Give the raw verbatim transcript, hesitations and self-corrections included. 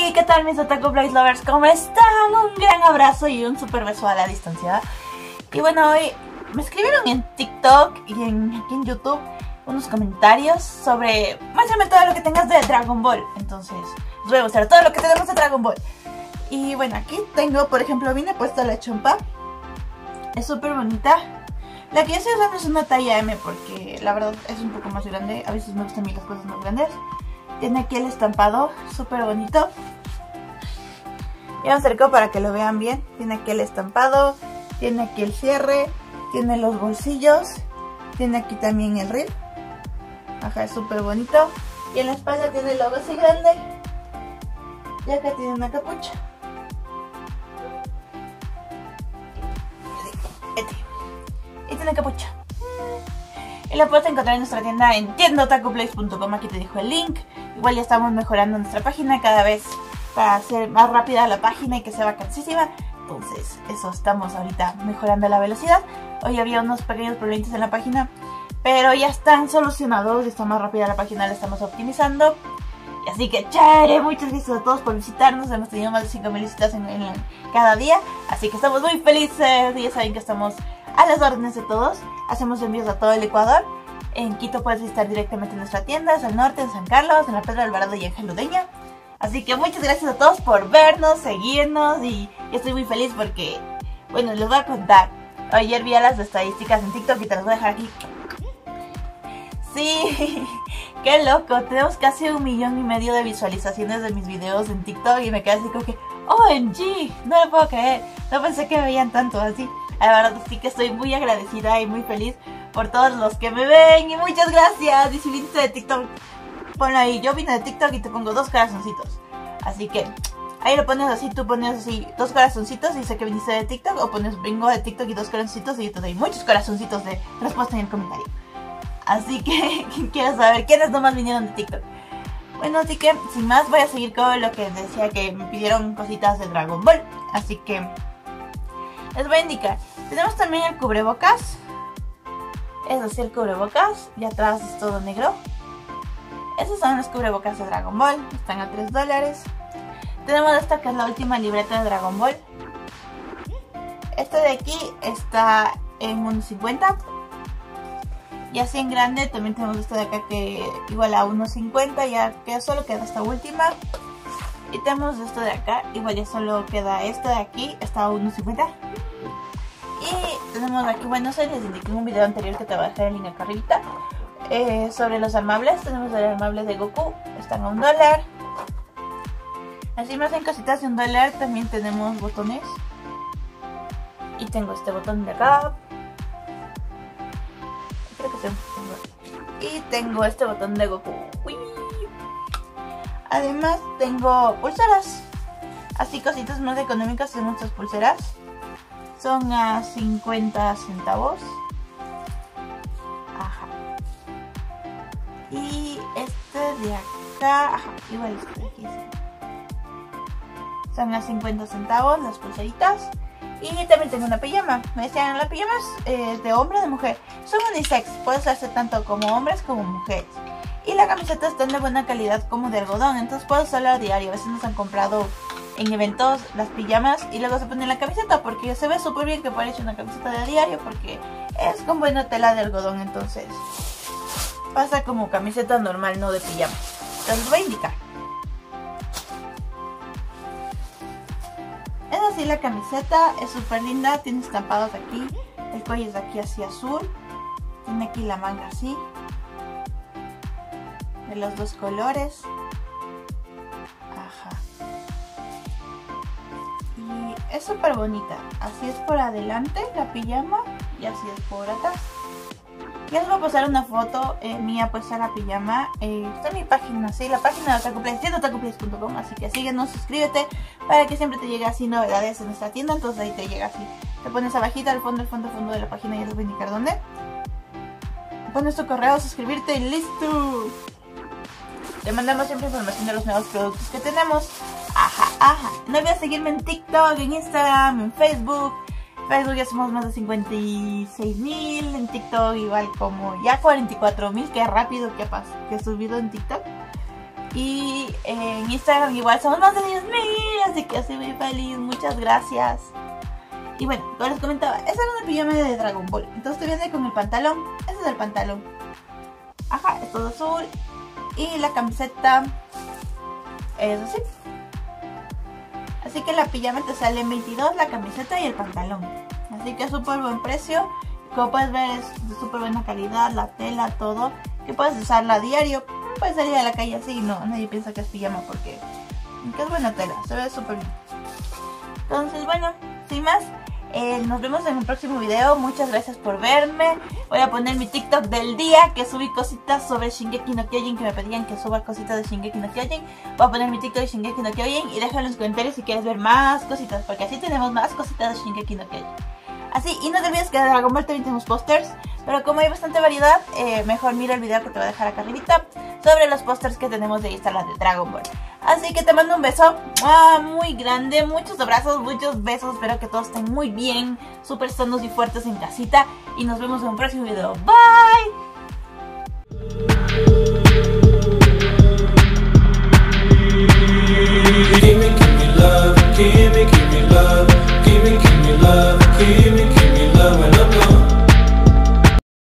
Hey, ¿qué tal mis Otaku Blaze Lovers? ¿Cómo están? Un gran abrazo y un super beso a la distancia. Y bueno, hoy me escribieron en TikTok y en, aquí en YouTube unos comentarios sobre muéstrame todo lo que tengas de Dragon Ball. Entonces, les voy a mostrar todo lo que tenemos de Dragon Ball. Y bueno, aquí tengo, por ejemplo, viene puesta la chompa. Es súper bonita. La que yo estoy usando es una talla M porque la verdad es un poco más grande. A veces me gustan a mí las cosas más grandes. Tiene aquí el estampado, súper bonito. Ya me acerco para que lo vean bien. Tiene aquí el estampado, tiene aquí el cierre, tiene los bolsillos, tiene aquí también el reel. Ajá, es súper bonito. Y en la espalda tiene el logo así grande. Y acá tiene una capucha. Y tiene capucha. Y la puedes encontrar en nuestra tienda en tienda otaku blaze punto com. Aquí te dejo el link. Igual ya estamos mejorando nuestra página cada vez para hacer más rápida la página y que sea vacancísima. Entonces, eso, estamos ahorita mejorando la velocidad. Hoy había unos pequeños problemas en la página, pero ya están solucionados. Está más rápida la página, la estamos optimizando. Y así que, chévere, muchas gracias a todos por visitarnos. Hemos tenido más de cinco mil visitas en, en, en cada día. Así que estamos muy felices. Y ya saben que estamos a las órdenes de todos. Hacemos envíos a todo el Ecuador. En Quito puedes visitar directamente nuestra tienda, es al norte, en San Carlos, en la Pedro Alvarado y en Jaludeña. Así que muchas gracias a todos por vernos, seguirnos y yo estoy muy feliz porque, bueno, les voy a contar. Ayer vi a las estadísticas en TikTok y te las voy a dejar aquí. Sí, qué loco, tenemos casi un millón y medio de visualizaciones de mis videos en TikTok y me quedé así como que, O M G, no lo puedo creer, no pensé que me veían tanto así. La verdad sí que estoy muy agradecida y muy feliz por todos los que me ven y muchas gracias. Y si viniste de TikTok, ponlo ahí. Yo vine de TikTok y te pongo dos corazoncitos. Así que ahí lo pones así, tú pones así dos corazoncitos y sé que viniste de TikTok. O pones vengo de TikTok y dos corazoncitos y yo te doy muchos corazoncitos de respuesta en el comentario. Así que quiero saber quiénes nomás vinieron de TikTok. Bueno, así que sin más voy a seguir con lo que decía, que me pidieron cositas de Dragon Ball. Así que les voy a indicar. Tenemos también el cubrebocas. Es así el cubrebocas. Y atrás es todo negro. Esos son los cubrebocas de Dragon Ball. Están a tres dólares. Tenemos esta que es la última libreta de Dragon Ball. Este de aquí está en uno cincuenta. Y así en grande también tenemos este de acá que igual a uno cincuenta. Ya que solo queda esta última. Y tenemos esto de acá. Igual ya solo queda este de aquí. Está a uno cincuenta. Y tenemos aquí, bueno, se les indiqué en un video anterior que te voy a dejar el link acá arriba. Eh, sobre los armables, tenemos el armable de Goku, están a un dólar. Así más en cositas de un dólar. También tenemos botones. Y tengo este botón de acá. Creo que tengo. Y tengo este botón de Goku. ¡Uy! Además tengo pulseras. Así cositas más económicas son nuestras pulseras. Son a cincuenta centavos. Ajá. Y este de acá, ajá, igual este de aquí. Son a cincuenta centavos las pulseritas. Y también tengo una pijama. Me decían, la pijama es eh, de hombre o de mujer. Son unisex, puede usarse tanto como hombres como mujeres. Y la camiseta está de buena calidad como de algodón, entonces puedo usarla a diario. A veces nos han comprado en eventos las pijamas y luego se ponen la camiseta porque se ve súper bien que parece una camiseta de diario porque es con buena tela de algodón, entonces pasa como camiseta normal, no de pijama. Entonces les voy a indicar. Es así la camiseta, es súper linda, tiene estampados aquí, el cuello es de aquí así azul, tiene aquí la manga así, de los dos colores. Ajá. Y es súper bonita. Así es por adelante la pijama y así es por atrás. Ya les voy a pasar una foto eh, mía puesta la pijama. Eh, está en mi página, sí, la página de Otaku Blaze, tienda otaku blaze punto com. Así que síguenos, suscríbete para que siempre te llegue así novedades en nuestra tienda. Entonces ahí te llega así. Te pones abajita al fondo, al fondo, al fondo de la página. Ya les voy a indicar dónde. Pones tu correo, suscribirte y listo. Te mandamos siempre información de los nuevos productos que tenemos. Ajá, ajá. No olvides seguirme en TikTok, en Instagram, en Facebook. Facebook ya somos más de cincuenta y seis mil. En TikTok igual como ya cuarenta y cuatro mil. Qué rápido que, que he subido en TikTok. Y En Instagram igual somos más de diez mil, así que estoy muy feliz, muchas gracias. Y bueno, como les comentaba, esa era una pijama de Dragon Ball. Entonces viene con el pantalón, ese es el pantalón. Ajá, es todo azul. Y la camiseta es así. Así que la pijama te sale en veintidós, la camiseta y el pantalón. Así que es súper buen precio. Como puedes ver es de súper buena calidad, la tela, todo. Que puedes usarla a diario. No puedes salir a la calle así, no, nadie piensa que es pijama porque que es buena tela, se ve súper bien. Entonces bueno, sin más, eh, nos vemos en un próximo video. Muchas gracias por verme. Voy a poner mi TikTok del día, que subí cositas sobre Shingeki no Kyojin, que me pedían que suba cositas de Shingeki no Kyojin. Voy a poner mi TikTok de Shingeki no Kyojin y déjalo en los comentarios si quieres ver más cositas, porque así tenemos más cositas de Shingeki no Kyojin. Así, y no te olvides que de Dragon Ball también tenemos pósters, pero como hay bastante variedad, eh, mejor mira el video que te voy a dejar acá arribita sobre los pósters que tenemos de Instagram de Dragon Ball. Así que te mando un beso ah, muy grande, muchos abrazos, muchos besos, espero que todos estén muy bien, súper sanos y fuertes en casita, y nos vemos en un próximo video. Bye.